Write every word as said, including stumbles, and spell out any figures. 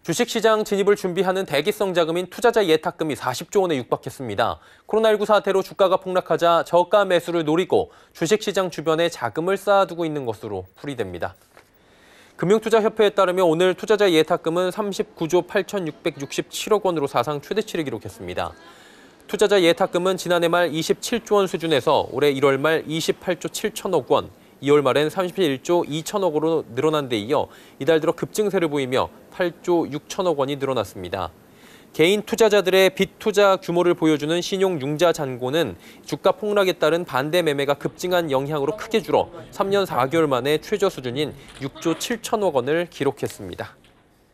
주식시장 진입을 준비하는 대기성 자금인 투자자 예탁금이 사십조 원에 육박했습니다. 코로나십구 사태로 주가가 폭락하자 저가 매수를 노리고 주식시장 주변에 자금을 쌓아두고 있는 것으로 풀이됩니다. 금융투자협회에 따르면 오늘 투자자 예탁금은 삼십구조 팔천육백육십칠억 원으로 사상 최대치를 기록했습니다. 투자자 예탁금은 지난해 말 이십칠조 원 수준에서 올해 일월 말 이십팔조 칠천억 원, 이월 말엔 삼십일조 이천억으로 늘어난 데 이어 이달 들어 급증세를 보이며 팔조 육천억 원이 늘어났습니다. 개인 투자자들의 빚 투자 규모를 보여주는 신용 융자 잔고는 주가 폭락에 따른 반대 매매가 급증한 영향으로 크게 줄어 삼 년 사 개월 만에 최저 수준인 육조 칠천억 원을 기록했습니다.